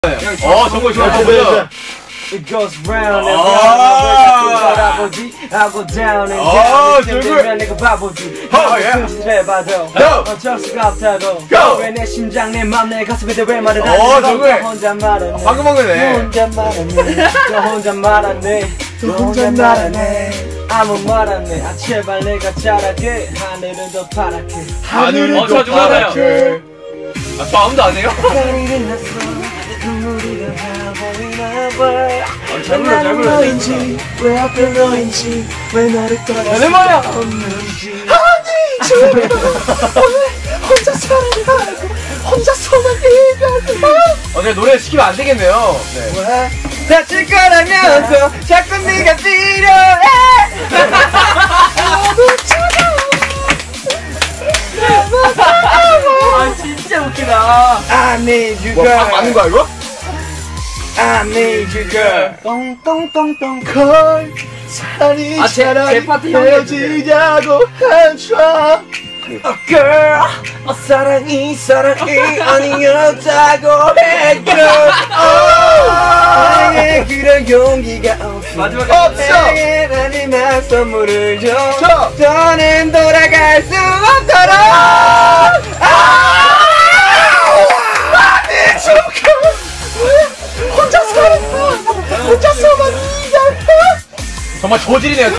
정말 좋아. 보여. It goes round and round. 돌아보지 하고 down and down. 되면 내가 바보지. 해봐도 어쩔 수가 없다고. 왜 내 심장 내 맘 내 가슴에 왜 말을 안 해? 너 혼자 말하네. 방금 먹네. 혼자 말하네. 너 혼자 말하네. 너 혼자 말하네. 아무 말 안 해. 아 제발 내가 잘할게. 하늘은 더 파랗게. 하늘은 더 파랗게. 저 아무도 안 해요? 잘 불러. 왜 앞에 너인지 왜 너를 떠나 내 말이야. 없는지 아니 주변에 오늘 혼자 살아가고 혼자서만 이별하고 내가 노래 시키면 안 되겠네요. 네. 다칠 거라면서 자꾸 네가 필요해 너무 차가워 아 진짜 웃기다 I need you girl 맞는 거야 이거? I need you girl 똥똥똥똥 걸 사랑이 제 파트 헤어지자고 해줘 girl 사랑이 아니었다고 해 girl 나에게 그런 용기가 없어 내게 마지막 선물을 줘 더는 돌아갈 수 없도록 아니 죽어 혼자 살았어 혼자서만 이겨해 정말 저질이네요.